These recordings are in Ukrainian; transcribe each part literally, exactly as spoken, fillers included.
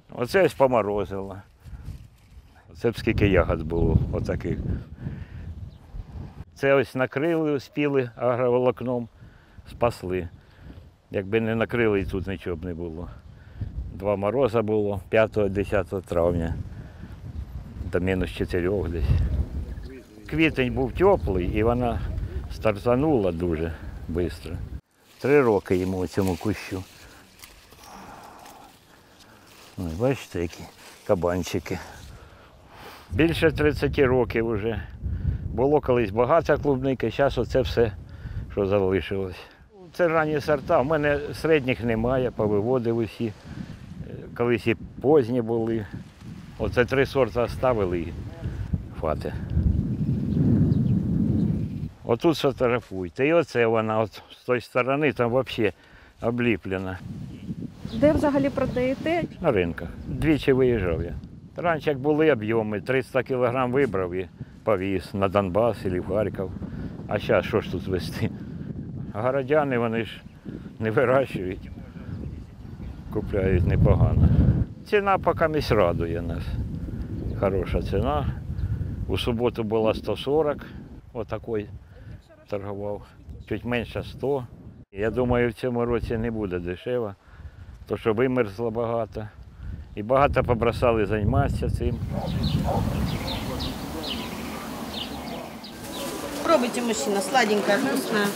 Оце ось поморозило. Це б скільки ягод було отаких. Це ось накрили, успіли агроволокном, спасли. Якби не накрили, і тут нічого б не було. Два мороза було п'ятого-десятого травня, до мінус чотирьох десь. Квітень був теплий і вона стартанула дуже швидко. Три роки йому цьому кущу. Ось, бачите, які кабанчики. Більше тридцять років вже. Було колись багато клубники, зараз оце все, що залишилось. Це ранні сорта, в мене середніх немає, повиводив усі. Колись і позні були. Оце три сорти ставили і хватить. Отут сфотографуйте. І оце вона от, з тої сторони там взагалі обліплена. Де взагалі продаєте? На ринках. Двічі виїжджав я. Раніше як були об'єми, триста кілограм вибрав і повіз на Донбас або в Харків. А зараз що ж тут везти? Городяни вони ж не вирощують, купляють непогано. Ціна поки місць радує нас. Хороша ціна. У суботу була сто сорок, отакий торгував. Чуть менше сто. Я думаю, в цьому році не буде дешево, тому що вимерзло багато. І багато побросали займатися цим. Пробуйте, мужчина, сладенькая, вкусная.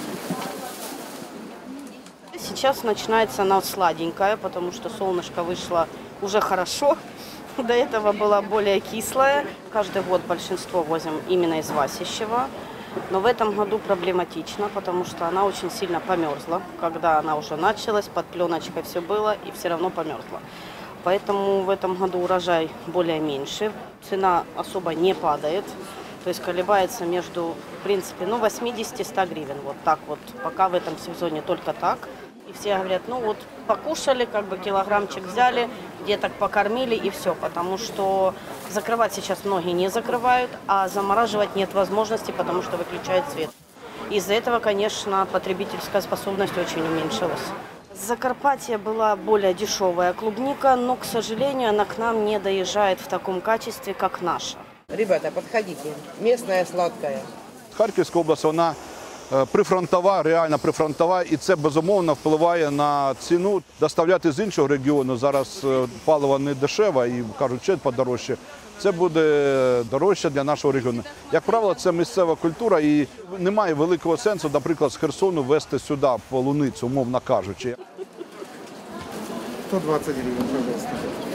Сейчас начинается она сладенькая, потому что солнышко вышло уже хорошо. До этого была более кислая. Каждый год большинство возим именно из Васищева. Но в этом году проблематично, потому что она очень сильно померзла. Когда она уже началась, под пленочкой все было и все равно померзла. Поэтому в этом году урожай более меньше. Цена особо не падает. То есть колебается между, в принципе, ну, восьмидесяти-ста гривен. Вот так вот. Пока в этом сезоне только так. И все говорят, ну вот покушали, как бы килограммчик взяли, деток покормили и все. Потому что закрывать сейчас многие не закрывают, а замораживать нет возможности, потому что выключают свет. Из-за этого, конечно, потребительская способность очень уменьшилась. С Закарпатья была более дешевая клубника, но, к сожалению, она к нам не доезжает в таком качестве, как наша. Ребята, подходите. Местная сладкая. Харківська область, вона прифронтова, реально прифронтова, і це безумовно впливає на ціну. Доставляти з іншого регіону, зараз паливо не дешеве і, кажуть, ще подорожче. Це буде дорожче для нашого регіону. Як правило, це місцева культура і немає великого сенсу, наприклад, з Херсону везти сюди полуницю, умовно кажучи. сто двадцять гривень, пожалуйста.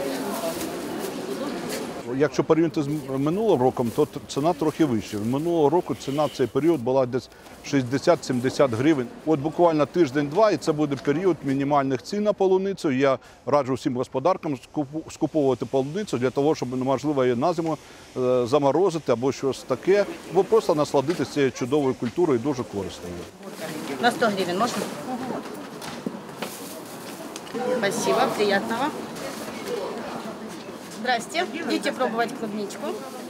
Якщо порівняти з минулим роком, то ціна трохи вища. Минулого року ціна в цей період була десь шістдесят-сімдесят гривень. От буквально тиждень-два, і це буде період мінімальних цін на полуницю. Я раджу всім господаркам скуповувати полуницю для того, щоб, можливо, її на зиму заморозити або щось таке, або просто насладитися цією чудовою культурою, дуже корисною. На сто гривен можно? Спасибо, приятного. Здрасте. Идите пробовать клубничку.